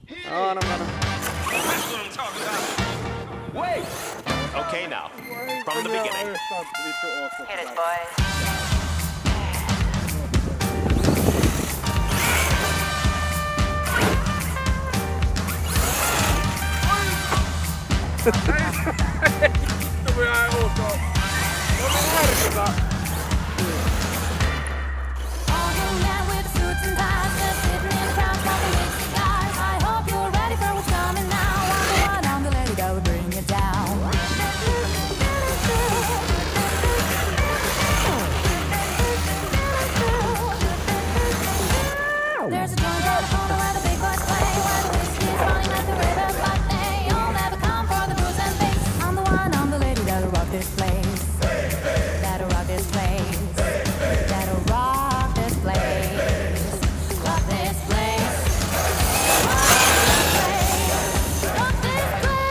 No, no. That's what I'm talking about. Wait! Okay, now, from the beginning. Hit it, boys. Vittu minä en usko. No niin härkätä. There's a joint at the corner where the big boys play, where the whiskey is running like the river, but they all never come for the booze and bass. I'm the one, I'm the lady that'll rock this place, that'll rock this place, that'll rock this place, rock this place, rock this place.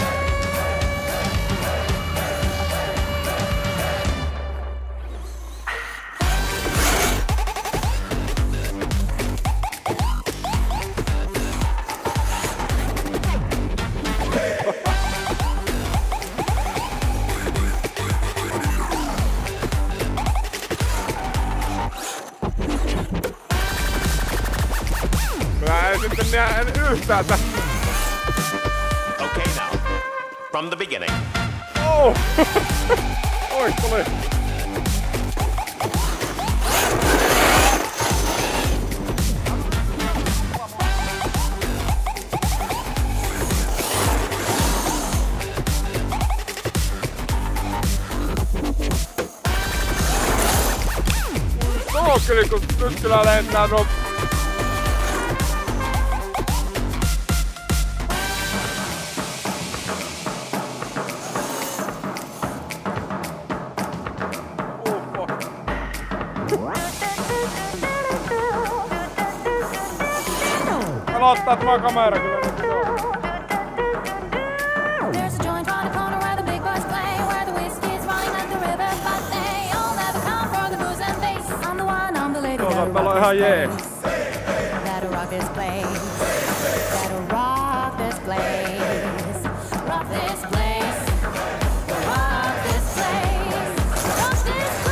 Mä en sitten näe yhtään tästä. Okay, now, from the beginning. Oh! Oi, tuli. Sookeli, kun nyt kyllä lentää no. Pelottaa tämä kamera kyllä nyt on. There's a joint on the corner where the big boys play, where the whiskey is running like the river, but they all never come for the booze and bass. I'm the one, I'm the lady that'll rock this place, that'll rock this place, that'll rock this place, rock this place, rock this place, rock this place.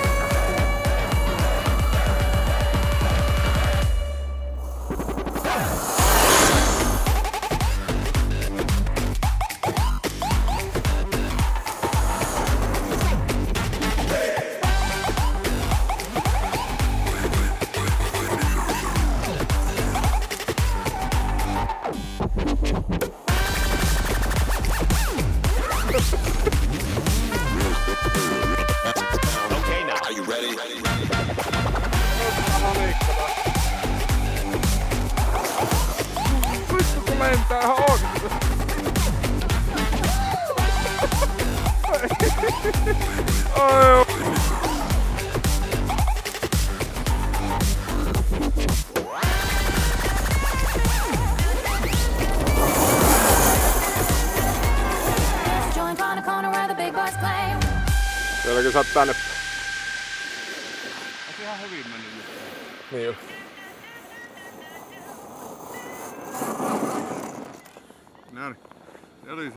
Okay, now. Are you ready? Vittu kun lentää ihan oikeesti. Oi. There's a joint on the corner where the big boys play. Sielläkin sä oot tänne. Onko ihan hyvin mennyt nyt? Niin jo. Näin. Se oli